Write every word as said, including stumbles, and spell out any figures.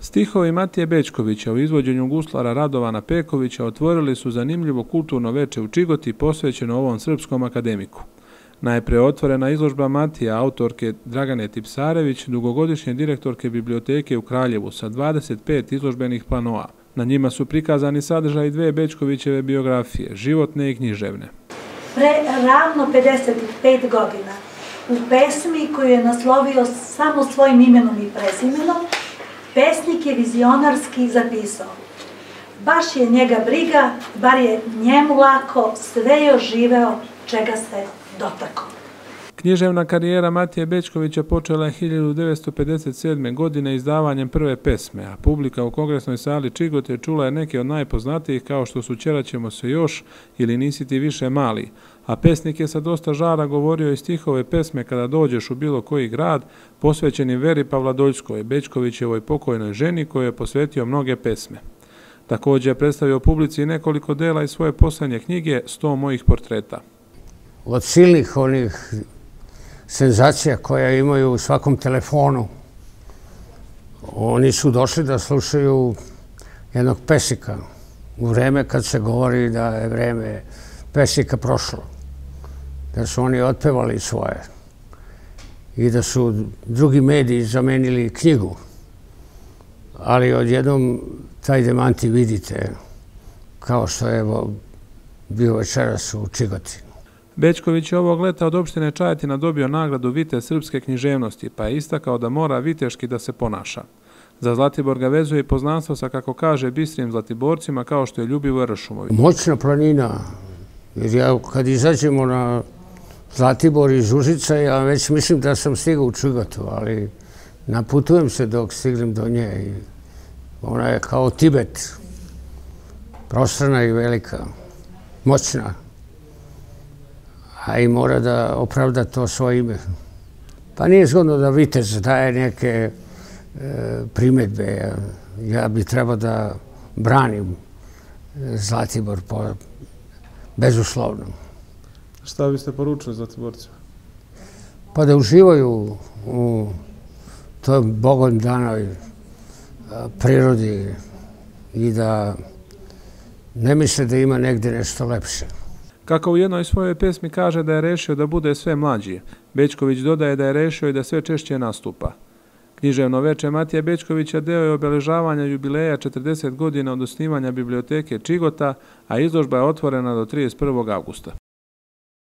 Stihovi Matije Bećkovića u izvođenju guslara Radovana Pekovića otvorili su zanimljivo kulturno veče u Čigoti posvećeno ovom srpskom akademiku. Najpre otvorena izložba Matija, autorke Dragane Tipsarević, dugogodišnje direktorke biblioteke u Kraljevu sa dvadeset pet izložbenih planoa. Na njima su prikazani sadržaji dve Bećkovićeve biografije, životne i književne. Pre ravno pedeset pet godina u pesmi koju je naslovio samo svojim imenom i prezimenom, pesnik je vizionarski zapisao: baš je njega briga, bar je njemu lako, sve još živeo čega se dotakao. Književna karijera Matije Bećkovića počela je hiljadu devetsto pedeset sedme. godine izdavanjem prve pesme, a publika u Kongresnoj sali Čigote čula je neke od najpoznatijih kao što su Ćeraćemo se još ili Nisi ti više mali, a pesnik je sa dosta žara govorio i stihove pesme Kada dođeš u bilo koji grad, posvećeni Veri Pavladoljskoj, Bećkovićevoj pokojnoj ženi kojoj je posvetio mnoge pesme. Također je predstavio publici nekoliko dela iz svoje poslednje knjige Sto mojih portreta. Od silnih onih senzacija koje imaju u svakom telefonu, oni su došli da slušaju jednog pesnika u vreme kad se govori da je vreme pesnika prošlo, da su oni otpevali svoje i da su drugi mediji zamenili knjigu. Ali odjednom taj demanti vidite kao što je bio večeras u Čigoti. Bećković je ovog leta od opštine Čajetina dobio nagradu Vitez srpske književnosti, pa je istakao da mora viteški da se ponaša. Za Zlatibor ga vezuje i poznanstvo sa, kako kaže, bistrim Zlatiborcima kao što je Ljubivoje Ršumović. Moćna planina, jer ja kad izađemo na Zlatibor iz Užica, ja već mislim da sam stigao u Čigotu, ali naputujem se dok stignem do nje. Ona je kao Tibet, prostrana i velika, moćna, a i mora da opravda to svoje ime. Pa nije zgodno da vitez daje neke primedbe. Ja bi trebao da branim Zlatibor bezuslovno. Šta biste poručili Zlatiborcima? Pa da uživaju u toj bogom danoj prirodi i da ne misle da ima negde nešto lepše. Kako u jednoj svojoj pesmi kaže da je rešio da bude sve mlađi, Bećković dodaje da je rešio i da sve češće nastupa. Književno veče Matije Bećkovića deo je obeležavanja jubileja četrdeset godina od osnivanja biblioteke Čigota, a izložba je otvorena do trideset prvog avgusta.